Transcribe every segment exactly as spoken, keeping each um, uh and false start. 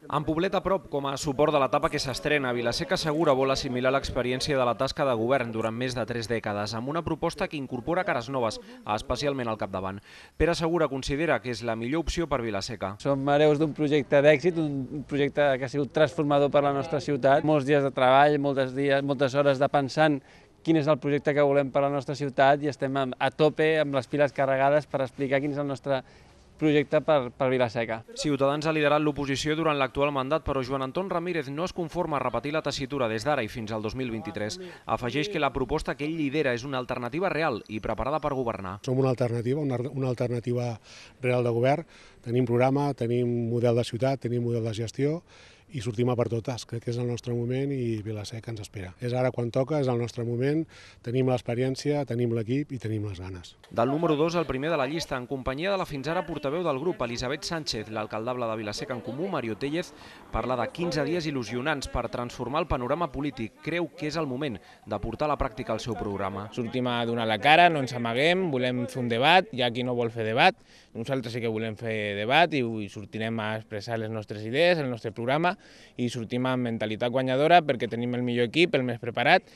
En Poblet a prop, com a suport de l'etapa que s'estrena, Vila-seca Segura vol assimilar l'experiència de la tasca de govern durant més de tres dècades, amb una proposta que incorpora cares noves, especialment al capdavant. Pere Segura considera que és la millor opció per Vila-seca. Som hereus d'un projecte d'èxit, un projecte que ha sigut transformador per a la nostra ciutat. Molts dies de treball, moltes, dies, moltes hores de pensant quin és el projecte que volem per a la nostra ciutat i estem a tope amb les piles carregades per explicar quin és el nostre projecte per, per Vila-seca. Ciutadans ha liderat l'oposició durant l'actual mandat, però Joan Anton Ramírez no es conforma a repetir la tessitura des d'ara i fins al dos mil vint-i-tres. Afegeix que la proposta que ell lidera és una alternativa real i preparada per governar. Som una alternativa, una, una alternativa real de govern. Tenim programa, tenim model de ciutat, tenim model de gestió i sortim a per totes. Crec que és el nostre moment i Vila-seca ens espera. És ara quan toca, és el nostre moment, tenim l'experiència, tenim l'equip i tenim les ganes. Del número dos al primer de la llista, en companyia de la fins ara portaveu del grup, Elisabet Sánchez, l'alcaldable de Vila-seca en Comú, Mario Tellez, parla de quinze dies il·lusionants per transformar el panorama polític. Creu que és el moment de portar a la pràctica el seu programa. Sortim a donar la cara, no ens amaguem, volem fer un debat, hi ha qui no vol fer debat, nosaltres sí que volem fer debat i sortirem a expressar les nostres idees, el nostre programa, i sortim amb mentalitat guanyadora perquè tenim el millor equip, el més preparat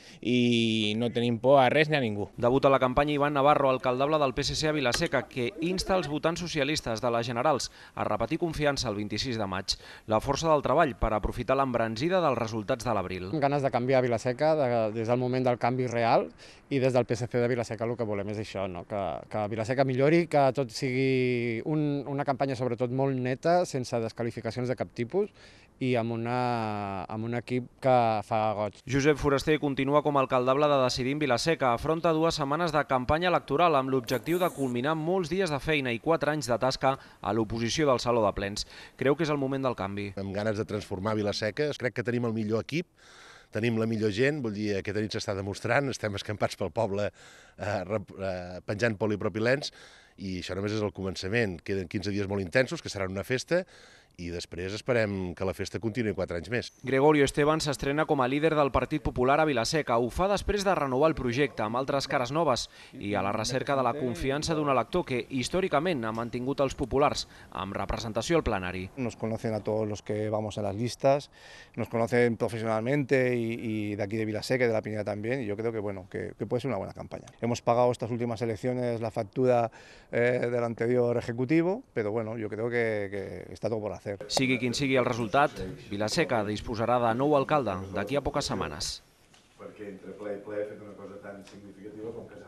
i no tenim por a res ni a ningú. Debut a la campanya Ivan Navarro, alcaldable del P S C a Vila-seca, que insta els votants socialistes de les generals a repetir confiança el vint-i-sis de maig. La força del treball per aprofitar l'embranzida dels resultats de l'abril. Ganes de canviar Vila-seca des del moment del canvi real i des del P S C de Vila-seca el que volem és això, no? que, que Vila-seca millori, que tot sigui un, una campanya sobretot molt neta, sense desqualificacions de cap tipus i amb, una, amb un equip que fa goig. Josep Foraster continua com a alcaldable de Decidim Vila-seca. Afronta dues setmanes de campanya electoral amb l'objectiu de culminar molts dies de feina i quatre anys de tasca a l'oposició del Saló de Plens. Creu que és el moment del canvi. Amb ganes de transformar Vila-seca, crec que tenim el millor equip, tenim la millor gent, vull dir, aquesta nit s'està demostrant, estem escampats pel poble eh, eh, penjant polipropilens i això només és el començament. Queden quinze dies molt intensos, que seran una festa, i després esperem que la festa continuï quatre anys més. Gregorio Esteban s'estrena com a líder del Partit Popular a Vila-seca. Ho fa després de renovar el projecte amb altres cares noves i a la recerca de la confiança d'un elector que històricament ha mantingut els populars amb representació al plenari. Nos conocen a todos los que vamos a las listas, nos conocen profesionalmente y, y de aquí de Vila-seca y de la Pineda también, y yo creo que, bueno, que, que puede ser una buena campaña. Hemos pagado estas últimas elecciones la factura eh, del anterior ejecutivo, pero bueno, yo creo que, que está todo por hacer. Sigui quin sigui el resultat, Vila-seca disposarà de nou alcalde d'aquí a poques setmanes. Perquè entre ple i ple he fet una cosa tan significativa com que